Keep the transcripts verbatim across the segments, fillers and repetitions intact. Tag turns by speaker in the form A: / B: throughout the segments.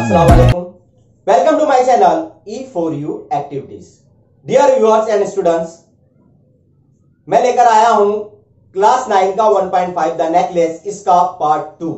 A: अस्सलाम वालेकुम, welcome to my channel E for U activities. Dear viewers and students, मैं लेकर आया हूं क्लास नाइन का one point five the necklace, इसका पार्ट टू,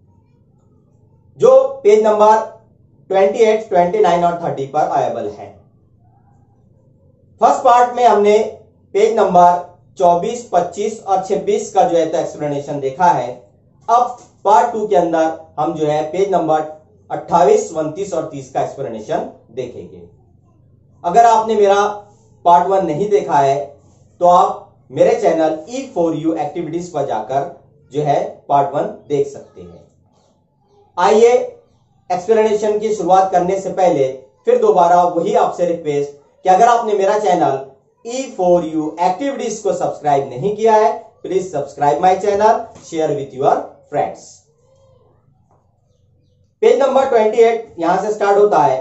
A: जो page number twenty eight, twenty nine और थर्टी पर अवेलेबल है। फर्स्ट पार्ट में हमने पेज नंबर चौबीस, पच्चीस और छब्बीस का जो है तो एक्सप्लेनेशन देखा है। अब पार्ट टू के अंदर हम जो है पेज नंबर अट्ठाईस, उनतीस और तीस का एक्सप्लेनेशन देखेंगे। अगर आपने मेरा पार्ट वन नहीं देखा है तो आप मेरे channel E for U activities पर जाकर जो है पार्ट वन देख सकते हैं। आइए एक्सप्लेनेशन की शुरुआत करने से पहले फिर दोबारा वही आपसे रिक्वेस्ट कि अगर आपने मेरा channel E for U activities को सब्सक्राइब नहीं किया है, please subscribe my channel, share with your friends. Page number अट्ठाईस यहां से स्टार्ट होता है।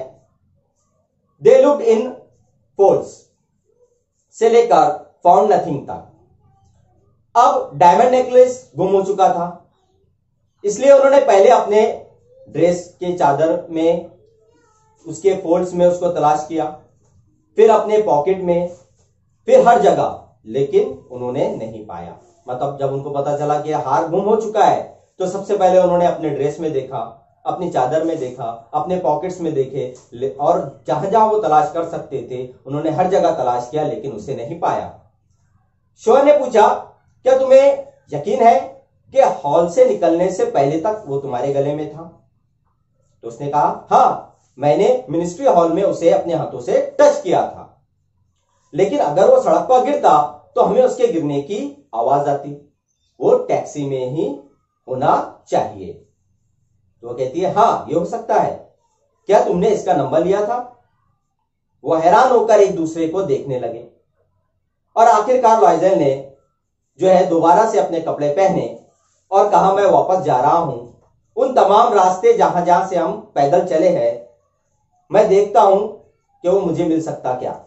A: दे लुक्ड इन फोल्ड्स से लेकर फाउंड नथिंग तक। अब डायमंड नेकलेस गुम हो चुका था, इसलिए उन्होंने पहले अपने ड्रेस के चादर में, उसके फोल्ड्स में उसको तलाश किया, फिर अपने पॉकेट में, फिर हर जगह, लेकिन उन्होंने नहीं पाया। मतलब जब उनको पता चला कि हार गुम हो चुका है तो सबसे पहले उन्होंने अपने ड्रेस में देखा, अपनी चादर में देखा, अपने पॉकेट्स में देखे और जहां जहां वो तलाश कर सकते थे उन्होंने हर जगह तलाश किया, लेकिन उसे नहीं पाया। शोर ने पूछा, क्या तुम्हें यकीन है कि हॉल से निकलने से पहले तक वो तुम्हारे गले में था? तो उसने कहा, हाँ, मैंने मिनिस्ट्री हॉल में उसे अपने हाथों से टच किया था, लेकिन अगर वो सड़क पर गिरता तो हमें उसके गिरने की आवाज आती। वो टैक्सी में ही होना चाहिए। तो वो कहती है, हाँ, ये हो सकता है। क्या तुमने इसका नंबर लिया था? वो हैरान होकर एक दूसरे को देखने लगे और आखिरकार लाइजल ने जो है दोबारा से अपने कपड़े पहने और कहा, मैं वापस जा रहा हूं। उन तमाम रास्ते जहां जहां से हम पैदल चले हैं, मैं देखता हूं कि वो मुझे मिल सकता क्या।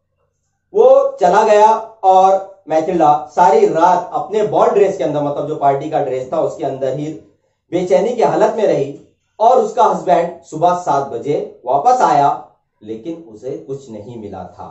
A: वो चला गया और मैथिल्डा सारी रात अपने बॉल ड्रेस के अंदर, मतलब जो पार्टी का ड्रेस था उसके अंदर ही बेचैनी की हालत में रही। और उसका हस्बैंड सुबह सात बजे वापस आया, लेकिन उसे कुछ नहीं मिला था।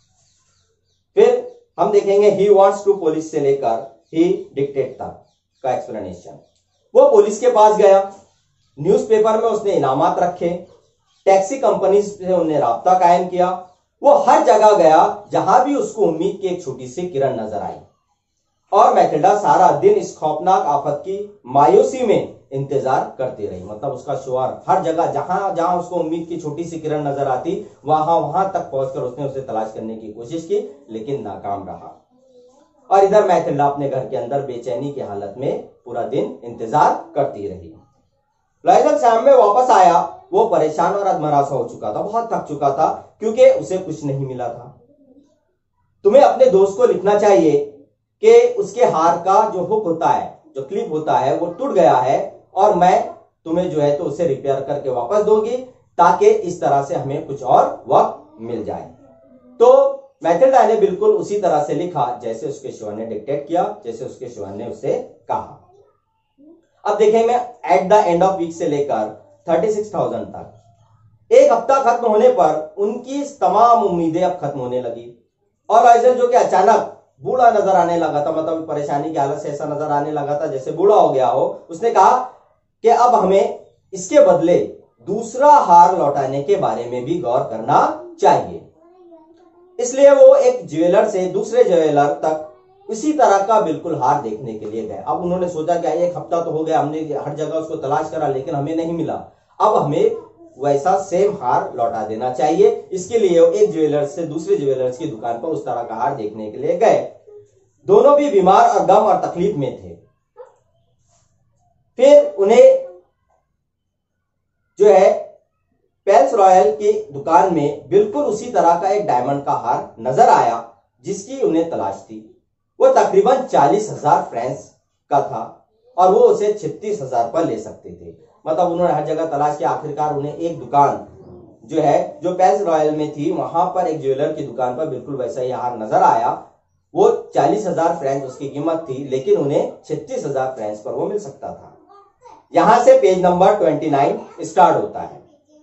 A: फिर हम देखेंगे ही वॉन्ट्स टू पुलिस से लेकर ही डिक्टेट तक का एक्सप्लेनेशन। वो पुलिस के पास गया, न्यूज़पेपर में उसने इनामात रखे, टैक्सी कंपनी से उन्हें राब्ता कायम किया। वो हर जगह गया जहां भी उसको उम्मीद की एक छोटी सी किरण नजर आई। और मैथिल्डा सारा दिन इस खौफनाक आफत की मायूसी में इंतजार करती रही। मतलब उसका शोहर हर जगह जहां जहां उसको उम्मीद की छोटी सी किरण नजर आती, वहां वहां तक पहुंचकर उसने उसे तलाश करने की कोशिश की, लेकिन नाकाम रहा। और इधर मैथिल्डा अपने घर के अंदर बेचैनी की हालत में पूरा दिन इंतजार करती रही। लाइजल शाम में वापस आया। वो परेशान और अधमरा सा हो चुका था, बहुत थक चुका था, क्योंकि उसे कुछ नहीं मिला था। तुम्हें अपने दोस्त को लिखना चाहिए कि उसके हार का जो हुक होता है, जो क्लिप होता है, वो टूट गया है और मैं तुम्हें जो है तो उसे रिपेयर करके वापस दूंगी, ताकि इस तरह से हमें कुछ और वक्त मिल जाए। तो मैथिल्डा ने बिल्कुल उसी तरह से लिखा जैसे उसके शोहर ने डिक्टेट किया, जैसे उसके शोहर ने उसे कहा। अब देखेंगे at the end of week से लेकर थर्टी सिक्स थाउजेंड तक। एक हफ्ता खत्म होने पर उनकी तमाम उम्मीदें अब खत्म होने लगी। और लाइजल जो कि अचानक बूढ़ा नजर आने लगा था, मतलब परेशानी की हालत से ऐसा नजर आने लगा था जैसे बूढ़ा हो गया हो, उसने कहा कि अब हमें इसके बदले दूसरा हार लौटाने के बारे में भी गौर करना चाहिए। इसलिए वो एक ज्वेलर से दूसरे ज्वेलर तक उसी तरह का बिल्कुल हार देखने के लिए गए। अब उन्होंने सोचा कि एक हफ्ता तो हो गया, हमने हर जगह उसको तलाश करा, लेकिन हमें नहीं मिला। अब हमें वैसा सेम हार लौटा देना चाहिए। इसके लिए एक ज्वेलर से दूसरे ज्वेलर्स की दुकान पर उस तरह का हार देखने के लिए गए। दोनों भी बीमार और गम और तकलीफ में थे। फिर उन्हें जो है पेल्स रॉयल की दुकान में बिल्कुल उसी तरह का एक डायमंड का हार नजर आया, जिसकी उन्हें तलाश थी। वो तकरीबन चालीस हजार फ्रेंच का था और वो उसे छत्तीस हजार पर ले सकते थे। मतलब उन्होंने हर जगह तलाश किया, आखिरकार उन्हें एक दुकान जो है जो पेल्स रॉयल में थी, वहां पर एक ज्वेलर की दुकान पर बिल्कुल वैसा ही हार नजर आया। वो चालीस हजार फ्रेंच उसकी कीमत थी, लेकिन उन्हें छत्तीस हजार फ्रेंच पर वो मिल सकता था। यहां से पेज नंबर उनतीस स्टार्ट होता है।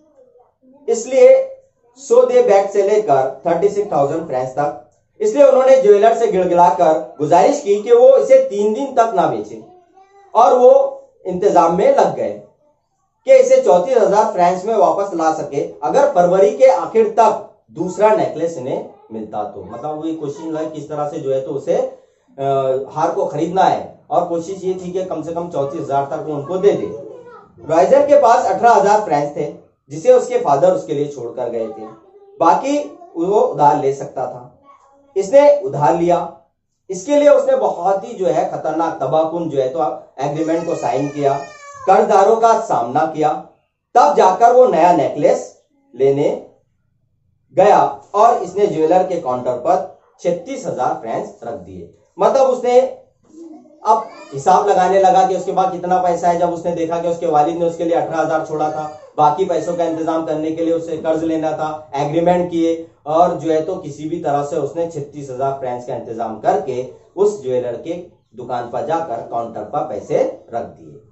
A: इसलिए सो दे बैग से लेकर थर्टी सिक्स थाउजेंड फ्रेंच तक, इसलिए उन्होंने ज्वेलर से गिड़गिड़ाकर गुजारिश की कि वो इसे तीन दिन तक ना बेचे, और वो इंतजाम में लग गए कि इसे चौंतीस हजार फ्रेंच में वापस ला सके अगर फरवरी के आखिर तक दूसरा नेकलेस इन्हें मिलता तो। मतलब वो कोशिश है किस तरह से जो है तो उसे आ, हार को खरीदना है, और कोशिश ये थी कि कम से कम चौंतीस हजार तक वो उनको दे दे। रॉयजर के पास अठारह हजार फ्रेंच थे जिसे उसके फादर उसके लिए छोड़कर गए थे, बाकी वो उधार ले सकता था। इसने उधार लिया, इसके लिए उसने बहुत ही जो है खतरनाक तबाहकुन जो है तो एग्रीमेंट को साइन किया, कर्जदारों का सामना किया, तब जाकर वो नया नेकलेस लेने गया और इसने ज्वेलर के काउंटर पर छत्तीस हजार फ्रेंच रख दिए। मतलब उसने अब हिसाब लगाने लगा कि उसके पास कितना पैसा है। जब उसने देखा कि उसके वालिद ने उसके लिए अठारह हजार छोड़ा था, बाकी पैसों का इंतजाम करने के लिए उसे कर्ज लेना था, एग्रीमेंट किए, और जो है तो किसी भी तरह से उसने छत्तीस हजार फ्रेंच का इंतजाम करके उस ज्वेलर के दुकान पर जाकर काउंटर पर पैसे रख दिए।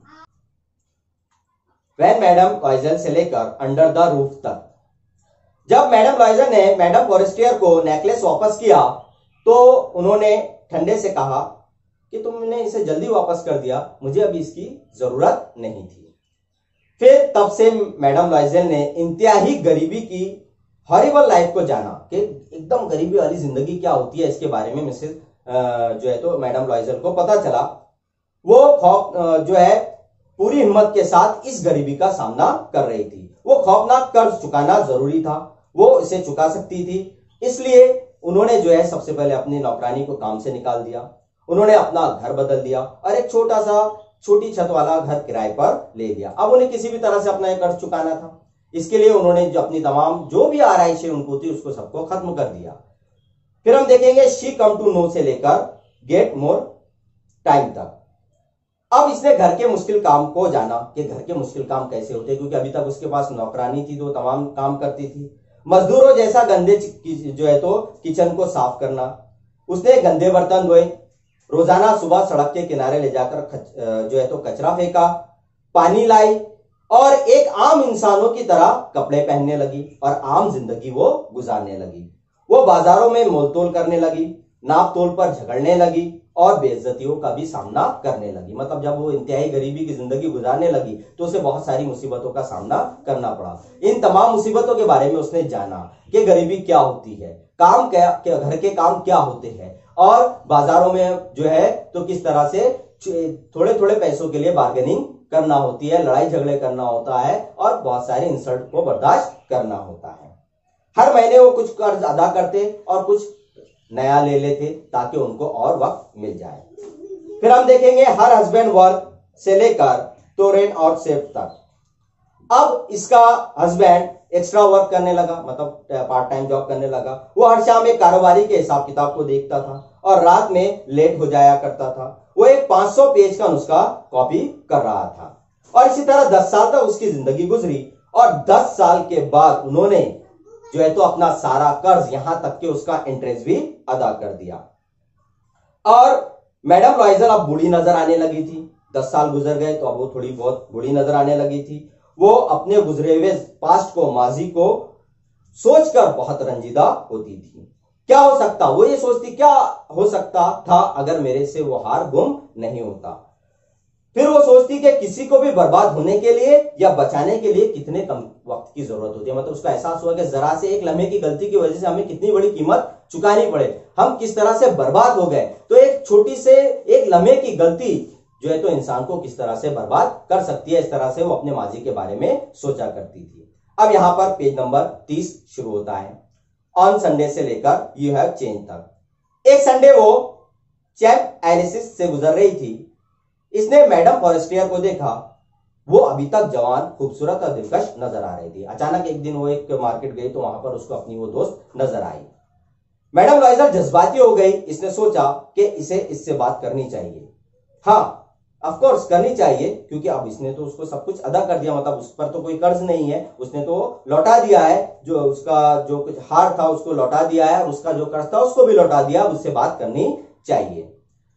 A: वैन मैडम लॉइजल से लेकर अंडर द रूफ तक, जब मैडम लॉइजल ने मैडम फॉरेस्टियर को नेकलेस वापस किया तो उन्होंने ठंडे से कहा कि तुमने इसे जल्दी वापस कर दिया, मुझे अभी इसकी जरूरत नहीं थी। फिर तब से मैडम लॉइजल ने इंतहाई गरीबी की हॉरिबल लाइफ को जाना कि एकदम गरीबी वाली जिंदगी क्या होती है, इसके बारे में मिसेस जो है तो मैडम लॉइजल को पता चला। वो खौफ जो है पूरी हिम्मत के साथ इस गरीबी का सामना कर रही थी। वो खौफनाक कर्ज चुकाना जरूरी था, वो इसे चुका सकती थी, इसलिए उन्होंने जो है सबसे पहले अपनी नौकरानी को काम से निकाल दिया, उन्होंने अपना घर बदल दिया और एक छोटा सा छोटी छत वाला घर किराए पर ले लिया। अब उन्हें किसी भी तरह से अपना कर्ज चुकाना था, इसके लिए उन्होंने जो अपनी तमाम जो भी आराइशें उनको थी उसको सबको खत्म कर दिया। फिर हम देखेंगे शी कम टू नो से लेकर गेट मोर टाइम तक। अब इसने घर के मुश्किल काम को जाना कि घर के मुश्किल काम कैसे होते, क्योंकि अभी तक उसके पास नौकरानी थी तो तमाम काम करती थी। मजदूरों जैसा गंदे जो है तो किचन को साफ करना, उसने गंदे बर्तन धोए, रोजाना सुबह सड़क के किनारे ले जाकर जो है तो कचरा फेंका, पानी लाई और एक आम इंसानों की तरह कपड़े पहनने लगी और आम जिंदगी वो गुजारने लगी। वो बाजारों में मोलतोल करने लगी, नाप तोल पर झगड़ने लगी और बेइज्जतियों का भी सामना करने लगी। मतलब जब वो इंतहाई गरीबी की जिंदगी गुजारने लगी तो उसे बहुत सारी मुसीबतों का सामना करना पड़ा। इन तमाम मुसीबतों के बारे में उसने जाना कि गरीबी क्या होती है, काम क्या, क्या घर के काम क्या होते हैं, और बाजारों में जो है तो किस तरह से थोड़े थोड़े पैसों के लिए बार्गेनिंग करना होती है, लड़ाई झगड़े करना होता है और बहुत सारे इंसल्ट को बर्दाश्त करना होता है। हर महीने वो कुछ कर्ज अदा करते और कुछ नया ले लेते ताकि उनको और वक्त मिल जाए। फिर हम देखेंगे हर हस्बैंड वर्क से लेकर तोरेन और सेफ तक। अब इसका हस्बैंड एक्स्ट्रा वर्क करने लगा, मतलब पार्ट टाइम जॉब करने लगा। वो हर शाम एक कारोबारी के हिसाब किताब को देखता था और रात में लेट हो जाया करता था। वो एक पांच सौ पेज का नुस्खा कॉपी कर रहा था और इसी तरह दस साल तक उसकी जिंदगी गुजरी और दस साल के बाद उन्होंने जो है तो अपना सारा कर्ज यहां तक कि उसका इंटरेस्ट भी अदा कर दिया। और मैडम लॉइजल अब बूढ़ी नजर आने लगी थी। दस साल गुजर गए तो अब वो थोड़ी बहुत बूढ़ी नजर आने लगी थी। वो अपने गुजरे हुए पास्ट को, माजी को सोचकर बहुत रंजीदा होती थी। क्या हो सकता, वो ये सोचती क्या हो सकता था अगर मेरे से वो हार गुम नहीं होता। फिर वो सोचती कि किसी को भी बर्बाद होने के लिए या बचाने के लिए कितने कम वक्त की जरूरत होती है। मतलब उसका एहसास हुआ कि जरा से एक लम्हे की गलती की वजह से हमें कितनी बड़ी कीमत चुकानी पड़े, हम किस तरह से बर्बाद हो गए। तो एक छोटी से एक लम्हे की गलती जो है तो इंसान को किस तरह से बर्बाद कर सकती है, इस तरह से वो अपने माजी के बारे में सोचा करती थी। अब यहां पर पेज नंबर तीस शुरू होता है। ऑन संडे से लेकर यू हैव चेंज तक। एक संडे वो चैप एलिसिस से गुजर रही थी। इसने मैडम फॉरेस्टियर को देखा। वो अभी तक जवान, खूबसूरत और दिलकश नजर आ रही थी। अचानक एक दिन वो एक मार्केट गई तो वहां पर उसको अपनी वो दोस्त नजर आई। मैडम लॉइजल जज्बाती हो गई। इसने सोचा कि इसे इससे बात करनी चाहिए। हाँ, ऑफ कोर्स करनी चाहिए, क्योंकि अब इसने तो उसको सब कुछ अदा कर दिया, मतलब उस पर तो कोई कर्ज नहीं है, उसने तो लौटा दिया है, जो उसका जो कुछ हार था उसको लौटा दिया है और उसका जो कर्ज था उसको भी लौटा दिया। उससे बात करनी चाहिए,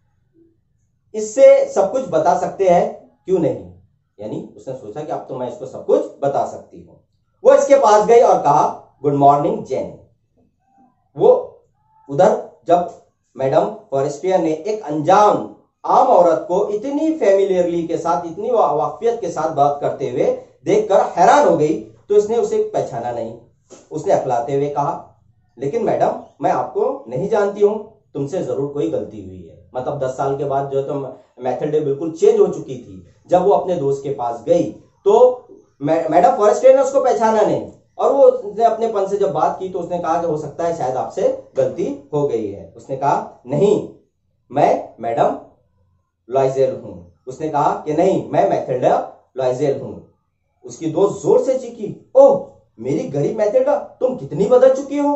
A: इससे सब कुछ बता सकते हैं, क्यों नहीं। यानी उसने सोचा कि अब तो मैं इसको सब कुछ बता सकती हूँ। वो इसके पास गई और कहा, गुड मॉर्निंग जेन। वो उधर जब मैडम फॉरेस्टियर ने एक अनजान आम औरत को इतनी फेमिलियरली के साथ, इतनी वाकफियत के साथ बात करते हुए देखकर हैरान हो गई, तो इसने उसे पहचाना नहीं। उसने अखलाते हुए कहा, लेकिन मैडम मैं आपको नहीं जानती हूं, तुमसे जरूर कोई गलती हुई है। मतलब दस साल के बाद जो तो मैथड बिल्कुल चेंज हो चुकी थी। जब वो अपने दोस्त के पास गई तो मैडम फॉरेस्टियर ने उसको पहचाना नहीं, और वो उसने अपने पन से जब बात की तो उसने कहा कि हो सकता है शायद आपसे गलती हो गई है। उसने कहा, नहीं मैं मैडम लॉइजेल हूं। उसने कहा कि नहीं मैं मैथिल्डा लॉइजेल हूं। उसकी दोस्त जोर से चीखी, ओह मेरी गरीब मैथिल्डा, तुम कितनी बदल चुकी हो।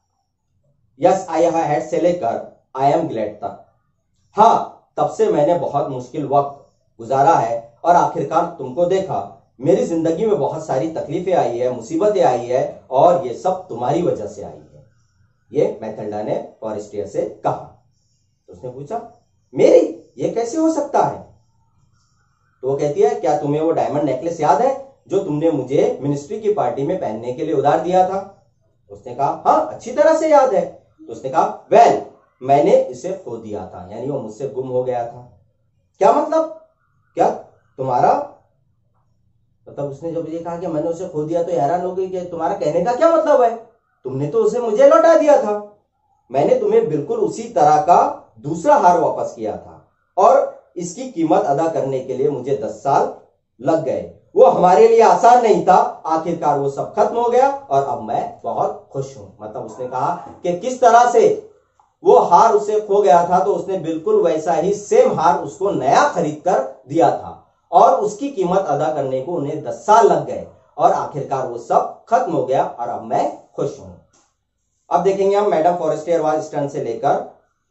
A: यस आई हैड से लेकर आई एम ग्लैड तक, हाँ तब से मैंने बहुत मुश्किल वक्त गुजारा है और आखिरकार तुमको देखा। मेरी जिंदगी में बहुत सारी तकलीफें आई है, मुसीबतें आई है, और ये सब तुम्हारी वजह से आई है। ये मैथिल्डा ने फॉरेस्टियर से कहा। तो उसने पूछा, मेरी ये कैसे हो सकता है। तो वो कहती है, क्या तुम्हें वो डायमंड नेकलेस याद है जो तुमने मुझे मिनिस्ट्री की पार्टी में पहनने के लिए उधार दिया था। उसने कहा, हाँ अच्छी तरह से याद है। तो उसने कहा, वेल मैंने इसे खो दिया था, यानी वो मुझसे गुम हो गया था। क्या मतलब, क्या तुम्हारा मतलब। उसने जब ये कहा कि मैंने उसे खो दिया तो हैरान हो गई कि तुम्हारा कहने का क्या मतलब है, तुमने तो उसे मुझे लौटा दिया था। मैंने तुम्हें बिल्कुल उसी तरह का दूसरा हार वापस किया था, और इसकी कीमत अदा करने के लिए मुझे दस साल लग गए। वो हमारे लिए आसान नहीं था, आखिरकार वो सब खत्म हो गया और अब मैं बहुत खुश हूं। मतलब उसने कहा कि किस तरह से वो हार उसे खो गया था, तो उसने बिल्कुल वैसा ही सेम हार उसको नया खरीद कर दिया था, और उसकी कीमत अदा करने को उन्हें दस साल लग गए, और आखिरकार वो सब खत्म हो गया और अब मैं खुश हूं। अब देखेंगे हम मैडम फॉरेस्टियर वाज स्टन से लेकर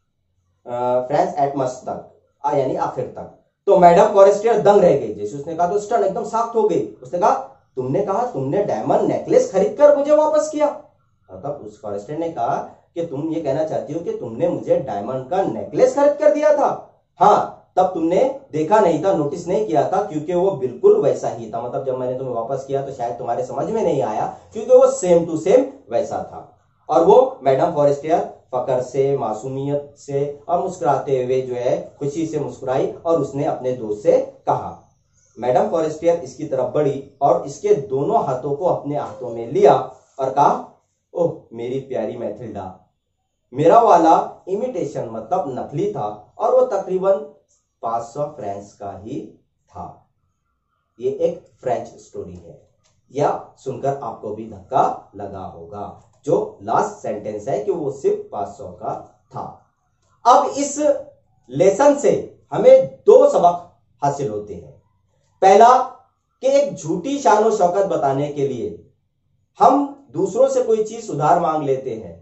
A: फ्रेंड्स एट मस्ट तक, यानी आखिर तक। तो मैडम फॉरेस्टियर दंग रह गई। जैसे उसने कहा तो स्टन एकदम सख्त हो गई। उसने कहा, तुमने कहा तुमने डायमंड नेकलेस खरीद कर मुझे वापस किया। मतलब उस फॉरेस्टियर ने कहा कि तुम ये कहना चाहती हो कि तुमने मुझे डायमंड का नेकलेस खरीद कर दिया था। हाँ तब तुमने देखा नहीं था, नोटिस नहीं किया था, क्योंकि वो बिल्कुल वैसा ही था। मतलब जब मैंने तुम्हें वापस किया तो शायद तुम्हारे समझ में नहीं आया, क्योंकि वो सेम टू सेम वैसा था। और वो मैडम फॉरेस्टियर फकर से, मासूमियत से और मुस्कुराते हुए जो है खुशी से मुस्कुराई, और उसने अपने दोस्त से कहा। मैडम फॉरेस्टियर इसकी तरफ बढ़ी और इसके दोनों हाथों को अपने हाथों में लिया और कहा, ओह मेरी प्यारी मैथिल्डा, मेरा वाला इमिटेशन मतलब नकली था, और वो तकरीबन पांच सौ फ्रेंच का ही था। ये एक फ्रेंच स्टोरी है। या सुनकर आपको भी धक्का लगा होगा, जो लास्ट सेंटेंस है कि वो सिर्फ पांच सौ का था। अब इस लेसन से हमें दो सबक हासिल होते हैं। पहला कि एक झूठी शान और शौकत बताने के लिए हम दूसरों से कोई चीज उधार मांग लेते हैं,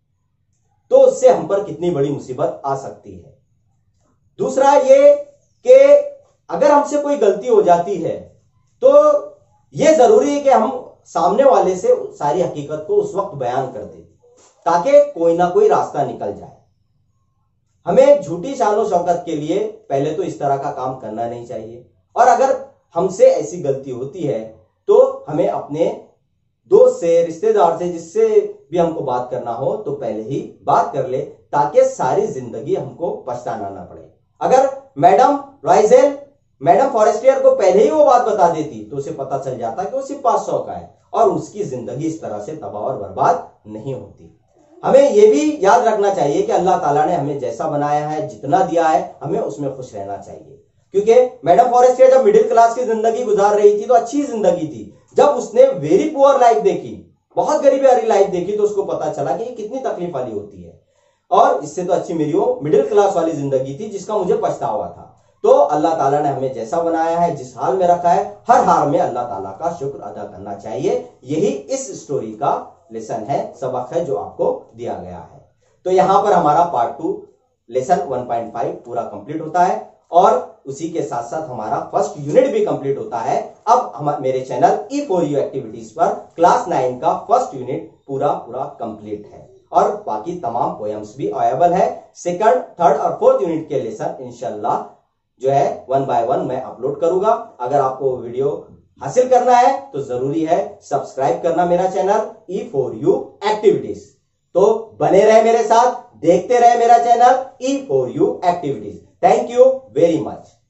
A: तो उससे हम पर कितनी बड़ी मुसीबत आ सकती है। दूसरा ये कि अगर हमसे कोई गलती हो जाती है तो यह जरूरी है कि हम सामने वाले से सारी हकीकत को उस वक्त बयान कर दें, ताकि कोई ना कोई रास्ता निकल जाए। हमें झूठी शान शौकत के लिए पहले तो इस तरह का काम करना नहीं चाहिए, और अगर हमसे ऐसी गलती होती है तो हमें अपने दोस्त से, रिश्तेदार से, जिससे भी हमको बात करना हो तो पहले ही बात कर ले, ताकि सारी जिंदगी हमको पछताना ना पड़े। अगर मैडम लॉइजेल मैडम फॉरेस्टियर को पहले ही वो बात बता देती तो उसे पता चल जाता कि वो सिर्फ पांच सौ का है, और उसकी जिंदगी इस तरह से तबाह और बर्बाद नहीं होती। हमें यह भी याद रखना चाहिए कि अल्लाह ताला ने हमें जैसा बनाया है, जितना दिया है, हमें उसमें खुश रहना चाहिए। क्योंकि मैडम फॉरेस्टियर जब मिडिल क्लास की जिंदगी गुजार रही थी तो अच्छी जिंदगी थी। जब उसने वेरी पुअर लाइफ देखी, बहुत गरीबी वाली लाइफ देखी, तो उसको पता चला कि ये कितनी तकलीफ वाली होती है, और इससे तो अच्छी मेरी वो मिडिल क्लास वाली जिंदगी थी जिसका मुझे पछतावा था। तो अल्लाह ताला ने हमें जैसा बनाया है, जिस हाल में रखा है, हर हाल में अल्लाह ताला का शुक्र अदा करना चाहिए। यही इस स्टोरी का लेसन है, सबक है जो आपको दिया गया है। तो यहां पर हमारा part two lesson one point five पूरा कंप्लीट होता है, और उसी के साथ साथ हमारा फर्स्ट यूनिट भी कंप्लीट होता है। अब हम मेरे channel E for U activities पर क्लास नाइन का फर्स्ट यूनिट पूरा पूरा कंप्लीट है, और बाकी तमाम पोएम्स भी अवेलेबल है। सेकंड, थर्ड और फोर्थ यूनिट के लेसन इंशाल्लाह जो है वन बाय वन मैं अपलोड करूंगा। अगर आपको वीडियो हासिल करना है तो जरूरी है सब्सक्राइब करना मेरा channel E for U activities. तो बने रहे मेरे साथ, देखते रहे मेरा channel E for U activities. Thank you very much.